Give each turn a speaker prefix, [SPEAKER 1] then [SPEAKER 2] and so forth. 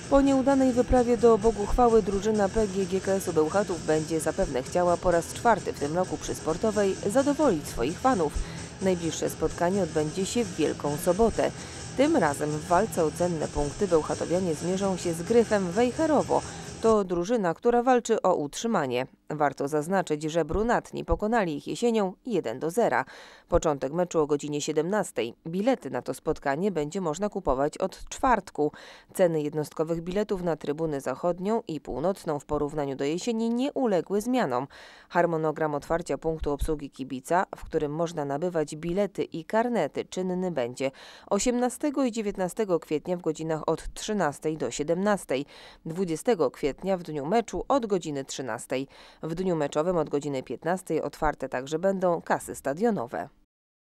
[SPEAKER 1] Po nieudanej wyprawie do Boguchwały drużyna PGGKS-u Bełchatów będzie zapewne chciała po raz czwarty w tym roku przy Sportowej zadowolić swoich fanów. Najbliższe spotkanie odbędzie się w Wielką Sobotę. Tym razem w walce o cenne punkty bełchatowianie zmierzą się z Gryfem Wejherowo. To drużyna, która walczy o utrzymanie. Warto zaznaczyć, że brunatni pokonali ich jesienią 1-0. Początek meczu o godzinie 17. Bilety na to spotkanie będzie można kupować od czwartku. Ceny jednostkowych biletów na trybunę zachodnią i północną w porównaniu do jesieni nie uległy zmianom. Harmonogram otwarcia punktu obsługi kibica, w którym można nabywać bilety i karnety, czynny będzie 18 i 19 kwietnia w godzinach od 13 do 17, 20 kwietnia w dniu meczu od godziny 13. W dniu meczowym od godziny 15 otwarte także będą kasy stadionowe.